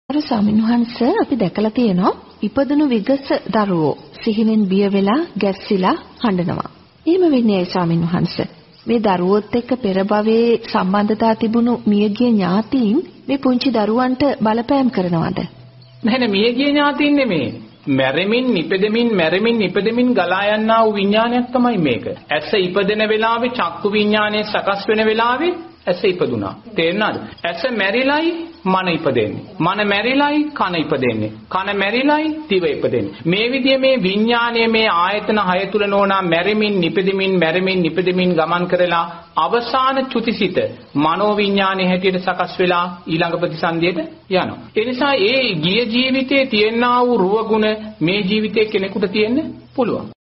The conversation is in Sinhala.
අර ස්වාමින්වහන්ස අපි දැකලා තියෙනවා ඉපදුණු විගස දරුවෝ සිහිනෙන් බිය වෙලා ගැස්සිලා හඬනවා. එහෙම වෙන්නේ ඇයි ස්වාමින්වහන්ස? මේ දරුවොත් එක්ක පෙර භවයේ සම්බන්ධතා තිබුණු මියගිය ඥාතීන් මේ පුංචි දරුවන්ට බලපෑම් කරනවද? නැහැ මියගිය ඥාතීන් නෙමෙයි. මැරෙමින් නිපදෙමින් ගලා යනා වූ විඥානයක් තමයි මේක. ඇස ඉපදෙන වෙලාවේ චක්කු විඥානය සකස් වෙන වෙලාවේ ඇස ඉපදුනා. තේරෙනවද? ඇස මැරිලයි මන ඉපදෙන්නේ. මන මැරිලයි කන ඉපදෙන්නේ. කන මැරිලයි දිව ඉපදෙන්නේ. මේ විදිය මේ විඥානයේ මේ ආයතන 6 තුල නෝනා මැරෙමින් නිපදෙමින් ගමන් කරලා අවසාන චුතිසිත මනෝ විඥානයේ හැටියට සකස් වෙලා ඊළඟ ප්‍රතිසන්දියට යනවා. ඒ නිසා ඒ ගිය ජීවිතයේ තියෙනා වූ රුව ගුණ මේ ජීවිතයේ කෙනෙකුට තියෙන්න පුළුවන්.